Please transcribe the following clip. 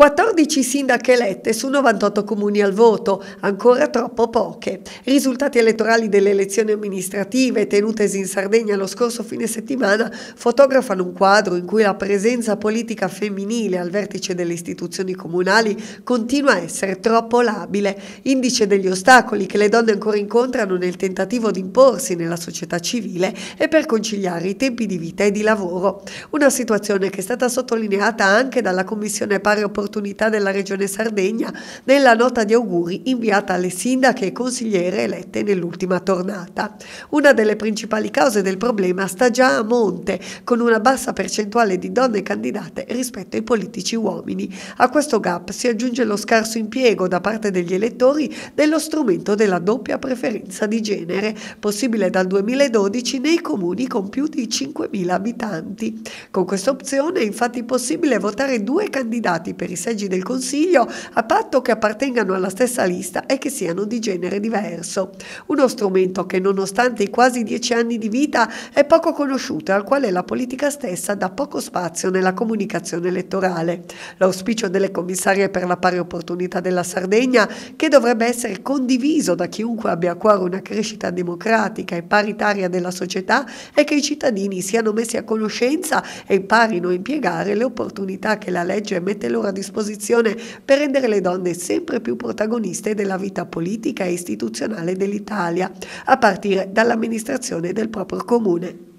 14 sindache elette su 98 comuni al voto, ancora troppo poche. I risultati elettorali delle elezioni amministrative tenutesi in Sardegna lo scorso fine settimana fotografano un quadro in cui la presenza politica femminile al vertice delle istituzioni comunali continua a essere troppo labile, indice degli ostacoli che le donne ancora incontrano nel tentativo di imporsi nella società civile e per conciliare i tempi di vita e di lavoro. Una situazione che è stata sottolineata anche dalla Commissione Pari Opportunità della Regione Sardegna nella nota di auguri inviata alle sindache e consigliere elette nell'ultima tornata. Una delle principali cause del problema sta già a monte, con una bassa percentuale di donne candidate rispetto ai politici uomini. A questo gap si aggiunge lo scarso impiego da parte degli elettori dello strumento della doppia preferenza di genere, possibile dal 2012 nei comuni con più di 5.000 abitanti. Con questa opzione è infatti possibile votare due candidati per i seggi del Consiglio a patto che appartengano alla stessa lista e che siano di genere diverso. Uno strumento che, nonostante i quasi 10 anni di vita, è poco conosciuto e al quale la politica stessa dà poco spazio nella comunicazione elettorale. L'auspicio delle commissarie per la pari opportunità della Sardegna, che dovrebbe essere condiviso da chiunque abbia a cuore una crescita democratica e paritaria della società, è che i cittadini siano messi a conoscenza e imparino a impiegare le opportunità che la legge mette loro a disposizione per rendere le donne sempre più protagoniste della vita politica e istituzionale dell'Italia, a partire dall'amministrazione del proprio comune.